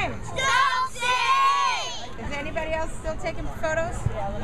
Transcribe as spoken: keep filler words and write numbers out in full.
name? Chelsea! Is anybody else still taking photos?